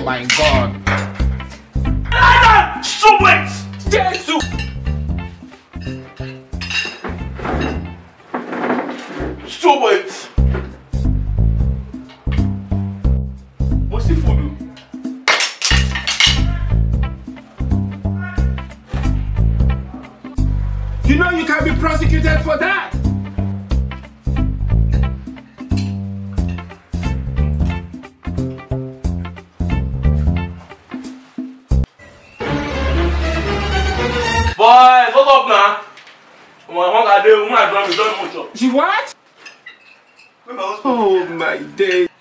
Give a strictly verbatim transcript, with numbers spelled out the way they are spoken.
my God. Stop it! Jesus! Stop it! What's the FUTO? You know you can be prosecuted for that. Boy, what's up now? She what? Oh my day.